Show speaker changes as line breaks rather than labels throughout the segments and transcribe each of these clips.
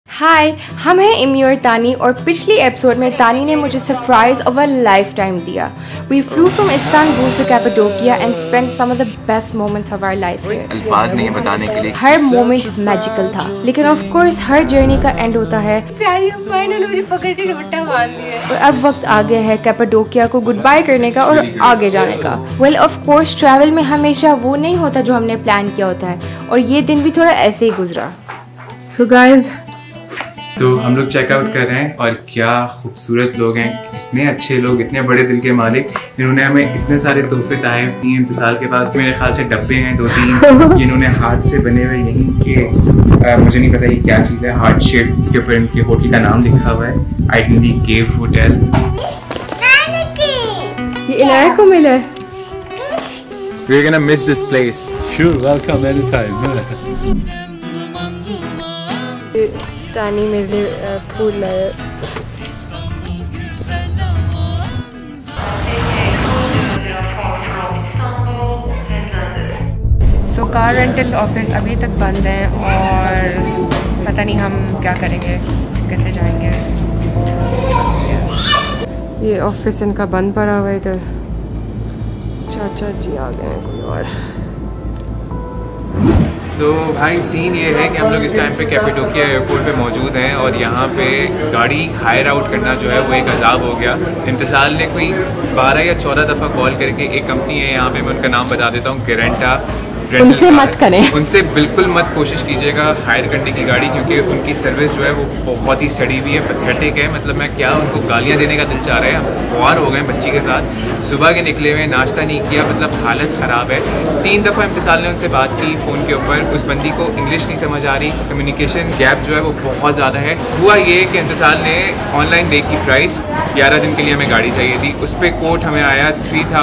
हाय, हम हैं इमी और तानी और पिछली एपिसोड में तानी ने मुझे surprise of a lifetime दिया। We flew from Istanbul to Cappadocia and spent some of the best moments of our life here.
अल्फाज नहीं बताने के लिए।
हर मोमेंट मैजिकल था, लेकिन ऑफ कोर्स हर जर्नी का एंड होता है। प्यारी अम्मा ने मुझे पकड़ के दुपट्टा बांध दिया। और अब वक्त आ गया है कैपाडोकिया को गुड बाय करने का और आगे जाने का। वेल ऑफ कोर्स ट्रैवल में हमेशा वो नहीं होता जो हमने प्लान किया होता है, और ये दिन भी थोड़ा ऐसे ही गुजरा। सो गाइस,
तो हम लोग चेकआउट कर रहे हैं और क्या खूबसूरत लोग हैं, इतने अच्छे लोग, इतने बड़े दिल के मालिक। इन्होंने हमें इतने सारे तोहफे तायफ दिए। इंतज़ार के पास मेरे ख्याल से डब्बे हैं 2-3 इन्होंने हाथ से बने हुए, यहीं के मुझे नहीं पता ये क्या चीज़ है, हार्ट शेप, इसके ऊपर इनके होटल का नाम लिखा हुआ है, आइडेंटिटी केव होटल।
ये इलाका को मिला है।
We're gonna miss this place.
Sure, welcome anytime.
तानी मेरे लिए फूल लाए। सो कार रेंटल ऑफिस अभी तक बंद है और पता नहीं हम क्या करेंगे, कैसे जाएंगे। ये ऑफिस इनका बंद पड़ा हुआ है। इधर चाचा जी आ गए हैं कोई और।
तो भाई सीन ये है कि हम लोग इस टाइम पे कैपाडोकिया एयरपोर्ट पे मौजूद हैं और यहाँ पे गाड़ी हायर आउट करना जो है वो एक अजाब हो गया। इंतज़ार ने कोई 12 या 14 दफ़ा कॉल करके, एक कंपनी है यहाँ पे, मैं उनका नाम बता देता हूँ, गेरेंटा।
उनसे मत करें,
उनसे बिल्कुल मत कोशिश कीजिएगा हायर करने की गाड़ी, क्योंकि उनकी सर्विस जो है वो बहुत ही सड़ी हुई है, पैथेटिक है। मतलब मैं क्या, उनको गालियाँ देने का दिल चाह रहा है। खुआर हो गए बच्ची के साथ, सुबह के निकले हुए, नाश्ता नहीं किया, मतलब हालत ख़राब है। 3 दफ़ा इम्तिसाल ने उनसे बात की फ़ोन के ऊपर, उस बंदी को इंग्लिश नहीं समझ आ रही, कम्युनिकेशन गैप जो है वो बहुत ज़्यादा है। हुआ ये कि इम्तिसाल ने ऑनलाइन देखी प्राइस, 11 दिन के लिए हमें गाड़ी चाहिए थी, उस पर कोट हमें आया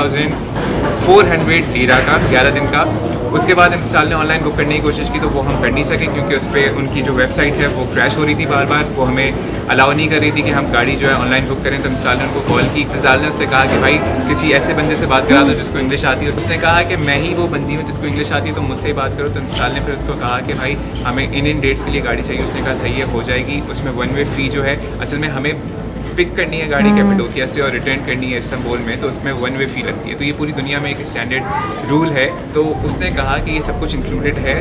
3400 लीरा का 11 दिन का। उसके बाद इम्तिसाल ने ऑनलाइन बुक करने की कोशिश की तो वो हम कर नहीं सके, क्योंकि उस पर उनकी जो वेबसाइट है वो क्रैश हो रही थी बार बार, वो हमें अलाउ नहीं कर रही थी कि हम गाड़ी जो है ऑनलाइन बुक करें। तो इम्तिसाल ने उनको कॉल की, इम्तिसाल ने उससे कहा कि भाई किसी ऐसे बंदे से बात करा दो जिसको इंग्लिश आती है। उसने कहा कि मैं ही वो बंदी हूँ जिसको इंग्लिश आती है, तो मुझसे बात करो। तो इम्तिसाल ने फिर उसको कहा कि भाई हमें इन डेट्स के लिए गाड़ी चाहिए। उसने कहा सही है, हो जाएगी। उसमें 1 वे फ़ी जो है, असल में हमें पिक करनी है गाड़ी कैपाडोकिया से और रिटर्न करनी है इस्तांबुल में, तो उसमें 1 वे फ़ी लगती है। तो ये पूरी दुनिया में एक स्टैंडर्ड रूल है। तो उसने कहा कि ये सब कुछ इंक्लूडेड है,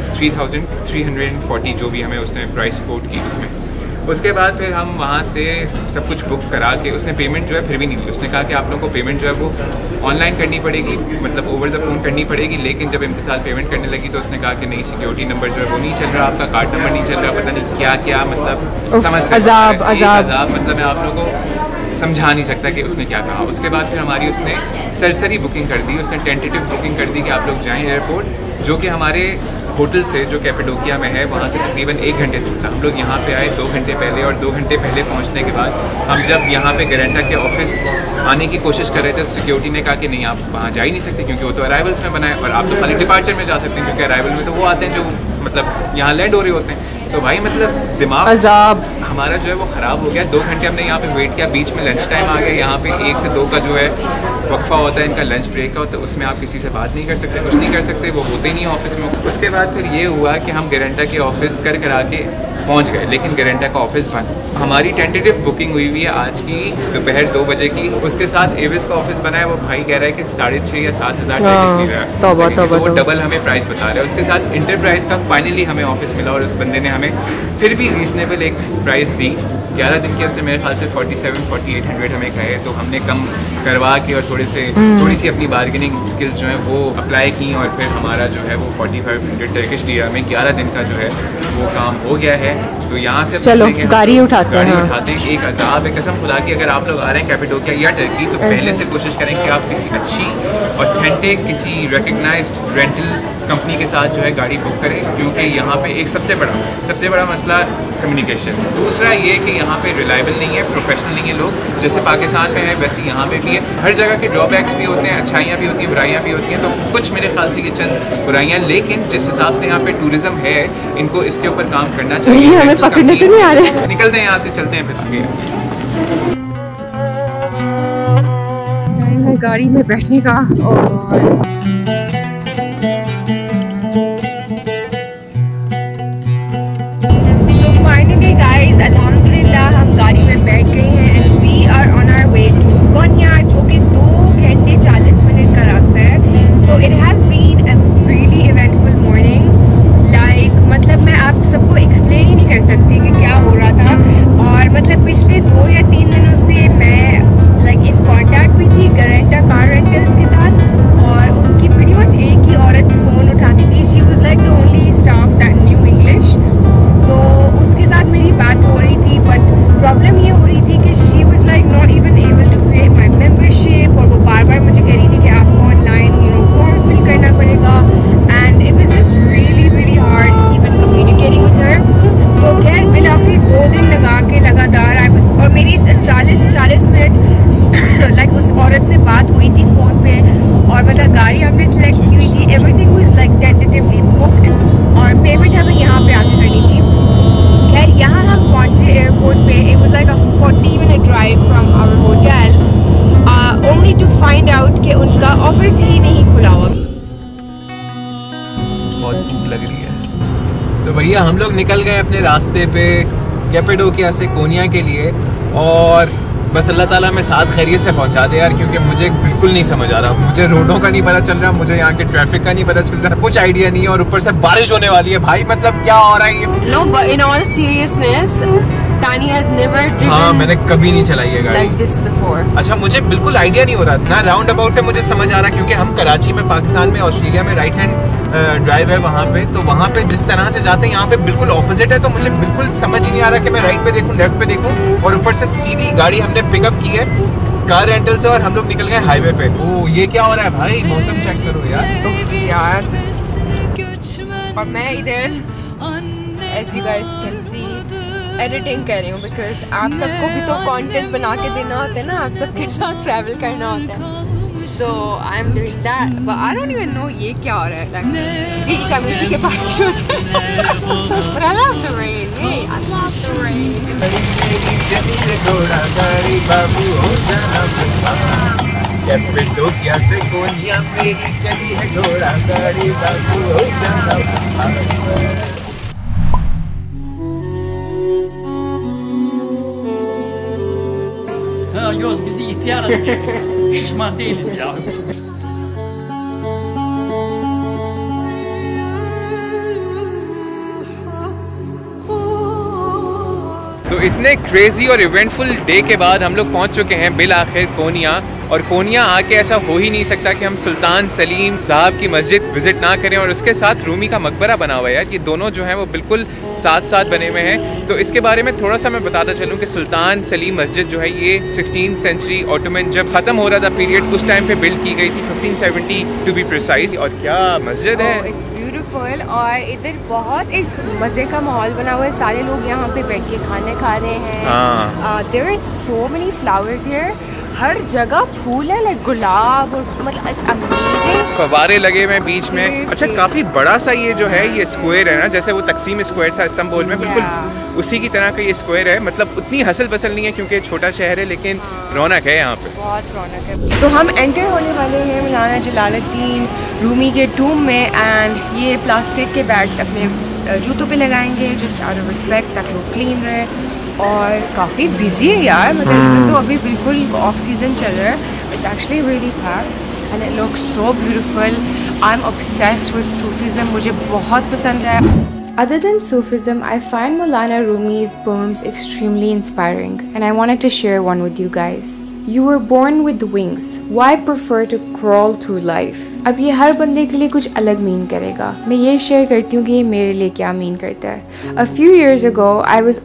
3340 जो भी हमें उसने प्राइस कोट की उसमें। उसके बाद फिर हम वहाँ से सब कुछ बुक करा के, उसने पेमेंट जो है फिर भी नहीं ली। उसने कहा कि आप लोगों को पेमेंट जो है वो ऑनलाइन करनी पड़ेगी, मतलब ओवर द फ़ोन करनी पड़ेगी। लेकिन जब इम्तिसाल पेमेंट करने लगी तो उसने कहा कि नहीं, सिक्योरिटी नंबर जो है वो नहीं चल रहा, आपका कार्ड नंबर नहीं चल रहा, पता नहीं क्या क्या, मतलब समस्या, अजाब। मतलब मैं आप लोगों को समझा नहीं सकता कि उसने क्या कहा। उसके बाद फिर हमारी उसने सरसरी बुकिंग कर दी, उसने टेंटेटिव बुकिंग कर दी कि आप लोग जाएँ एयरपोर्ट, जो कि हमारे होटल से जो कैपाडोकिया में है वहाँ से तकरीबन 1 घंटे दूर था। हम लोग यहाँ पे आए 2 घंटे पहले, और 2 घंटे पहले पहुँचने के बाद हम जब यहाँ पे गेरेंटा के ऑफिस आने की कोशिश कर रहे थे, सिक्योरिटी ने कहा कि नहीं, आप वहाँ जा ही नहीं सकते, क्योंकि वो तो अराइवल्स में बना है, और आप तो खाली डिपार्चर में जा सकते हैं, क्योंकि अराइवल में तो वो आते हैं जो मतलब यहाँ लैंड हो रहे होते हैं। तो भाई मतलब दिमाग अजाब हमारा जो है वो ख़राब हो गया। 2 घंटे हमने यहाँ पे वेट किया, बीच में लंच टाइम आ गया। यहाँ पे 1 से 2 का जो है वक्फा होता है इनका लंच ब्रेक का, तो उसमें आप किसी से बात नहीं कर सकते, कुछ नहीं कर सकते, वो होते ही नहीं ऑफिस में। उसके बाद फिर ये हुआ कि हम गेरेंटा के ऑफिस करा के पहुँच गए, लेकिन गेरेंटा का ऑफिस बंद। हमारी टेंटेटिव बुकिंग हुई हुई है आज की दोपहर 2 बजे की, उसके साथ एविस का ऑफिस बना है, वो भाई कह रहा है कि 6,500 या 7,000 ले रहा है, वो डबल हमें प्राइस बता रहा है। उसके साथ इंटरप्राइज का फाइनली हमें ऑफिस मिला, और उस बंदे ने हमें फिर भी रीजनेबल एक प्राइस दी। 11 दिन के उसने मेरे ख्याल से 4700-4800 हमें कहे, तो हमने कम करवा के और थोड़ी सी अपनी बार्गेनिंग स्किल्स जो है वो अप्लाई की, और फिर हमारा जो है वो 4500 टर्किश लिया हमें। 11 दिन का जो है वो काम हो गया है। तो यहाँ से
चलो गाड़ी उठाते हैं।
एक अजाब है कसम खुदा की। अगर आप लोग आ रहे हैं कैपाडोकिया या टर्की, तो पहले से कोशिश करें कि आप किसी अच्छी ऑथेंटिक, किसी रिकग्नाइज्ड रेंटल कंपनी के साथ जो है गाड़ी बुक करें, क्योंकि यहाँ पे एक सबसे बड़ा मसला कम्युनिकेशन। दूसरा ये कि यहाँ पे रिलायबल नहीं है, प्रोफेशनल नहीं है लोग, जैसे पाकिस्तान में है वैसे यहाँ पे भी है। हर जगह के ड्रॉबैक्स भी होते हैं, अच्छाइयाँ भी होती हैं, बुराइयाँ भी होती हैं। तो कुछ मेरे ख्याल से ये चंद बुराइयाँ, लेकिन जिस हिसाब से यहाँ पे टूरिज्म है, इनको इसके ऊपर काम करना चाहिए।
हमें पकड़ने तो नहीं आ रहे,
निकलते हैं यहाँ से, चलते हैं फिर आगे।
टाइम है गाड़ी में बैठने का, और फाइनली गाइस
निकल गए अपने रास्ते पे कैपेडोकिया से कोनिया के लिए, और बस अल्लाह ताला में साथ खैरियत से पहुंचा दे यार, क्योंकि मुझे बिल्कुल नहीं समझ आ रहा, मुझे रोडों का नहीं पता चल रहा, मुझे यहाँ के ट्रैफिक का नहीं पता चल रहा, कुछ आइडिया नहीं है, और ऊपर से बारिश होने वाली है भाई, मतलब क्या हो रहा है ये।
No, but in all seriousness, Tani has never driven
हाँ, मैंने कभी नहीं चलाई है गाड़ी
like this before.
अच्छा, मुझे बिल्कुल आइडिया नहीं हो रहा ना राउंड अबाउट पे मुझे समझ आ रहा, क्योंकि हम कराची में, पाकिस्तान में, ऑस्ट्रेलिया में राइट हैंड ड्राइव है वहाँ पे, तो वहाँ पे जिस तरह से जाते हैं यहाँ पे बिल्कुल ऑपोजिट है, तो मुझे बिल्कुल समझ ही नहीं आ रहा कि मैं राइट पे देखूँ लेफ्ट पे देखूँ, और ऊपर से सीधी गाड़ी हमने पिकअप की है कार रेंटल से और हम लोग निकल गए हाईवे पे। ओ ये क्या हो रहा है भाई, मौसम चेक करो यार।
और मैं इधर as you guys can see editing कर रही हूँ, बिकॉज आप सबको भी तो कंटेंट बना के देना होता है ना, आप सबके साथ ट्रैवल करना होता है, so I'm doing that, but I don't even know ये क्या हो रहा है, like सीधी कम्युनिटी के बारिश हो जाए but I love the rain, hey, I love the rain।
कैपेडोकिया से कोनिया मेरी चली है घोड़ा गाड़ी, बाबू हो जाना।
Yol bizi ihtiyar ediyor. Şişman değiliz ya.
तो इतने क्रेजी और इवेंटफुल डे के बाद हम लोग पहुंच चुके हैं बिल आखिर कोनिया, और कोनिया आके ऐसा हो ही नहीं सकता कि हम सुल्तान सलीम साहब की मस्जिद विज़िट ना करें, और उसके साथ रूमी का मकबरा बना हुआ है यार, ये दोनों जो हैं वो बिल्कुल साथ साथ बने हुए हैं। तो इसके बारे में थोड़ा सा मैं बताता चलूँ कि सुल्तान सलीम मस्जिद जो है ये 16th सेंचुरी ऑटोमन जब ख़त्म हो रहा था पीरियड, उस टाइम पे बिल्ड की गई थी, 1570 टू बी प्रिसाइज। और क्या मस्जिद है,
ब्यूटीफुल, और इधर बहुत एक मज़े का माहौल बना हुआ है, सारे लोग यहाँ पे बैठ के खाने खा रहे हैं, there are so many flowers here, हर जगह फूल है, लाइक गुलाब, और मतलब अमेजिंग,
फवारे लगे हुए हैं बीच में। अच्छा, काफ़ी बड़ा सा ये जो है ये स्क्वायर है ना, जैसे वो तकसीम स्क्वायर था इस्तांबुल में, बिल्कुल उसी की तरह का ये स्क्वायर है, मतलब उतनी हसल पसल नहीं है क्योंकि छोटा शहर है, लेकिन रौनक है यहाँ पे,
बहुत रौनक है। तो हम एंटर होने वाले हैं मौलाना जलालुद्दीन रूमी के टूम में, एंड ये प्लास्टिक के बैग्स अपने जूतों पे लगाएंगे जस्ट आउट ऑफ रिस्पेक्ट, ताकि वो क्लीन रहे, और काफ़ी बिजी है यार, मतलब तो अभी बिल्कुल ऑफ सीजन चल रहा है, it's actually really packed and it looks so beautiful. I am obsessed with Sufism, मुझे बहुत पसंद है। Other than Sufism, I find Maulana Rumi's poems extremely inspiring, and I wanted to share one with you guys. You were born with wings. Why prefer to crawl through life? अब ये हर बंदे के लिए कुछ अलग मीन करेगा। मैं ये शेयर करती हूँ कि ये मेरे लिए क्या मीन करता है। A few years ago, I was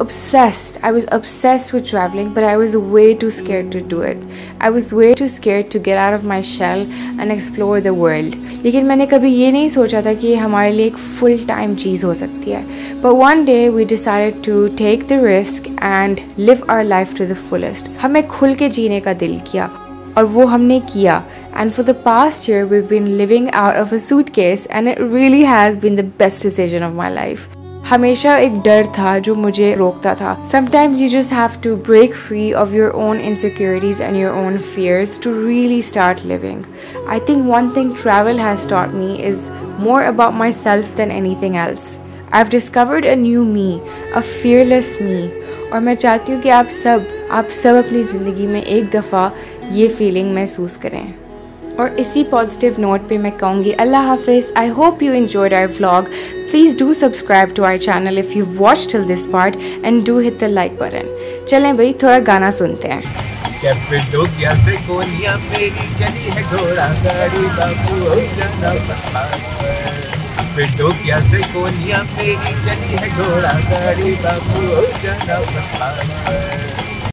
obsessed with traveling, but I was way too scared to do it. I was way too scared to get out of my shell and explore the world. लेकिन मैंने कभी ये नहीं सोचा था कि ये हमारे लिए एक full time चीज़ हो सकती है। But one day we decided to take the risk and live our life to the fullest. हमें खुल के जीने का दिल किया, और वो हमने किया, and for the past year we've been living out of a suitcase, and it really has been the best decision of my life. हमेशा एक डर था जो मुझे रोकता था। Sometimes you just have to break free of your own insecurities and your own fears to really start living. I think one thing travel has taught me is more about myself than anything else. I've discovered a new me, a fearless me, और मैं चाहती हूँ कि आप सब अपनी ज़िंदगी में एक दफ़ा ये फीलिंग महसूस करें। और इसी पॉजिटिव नोट पे मैं कहूँगी अल्लाह हाफिज़। I hope you enjoyed our vlog. Please do subscribe to our channel if you watch till this part, and do hit the like button. चलें भाई, थोड़ा गाना सुनते हैं।
कैपेडोकिया से कोनिया मेरी चली है घोड़ा गाड़ी, बाबू हो जाना कैपेडोकिया से कोनिया मेरी चली है घोड़ा गाड़ी, बाबू हो जाना।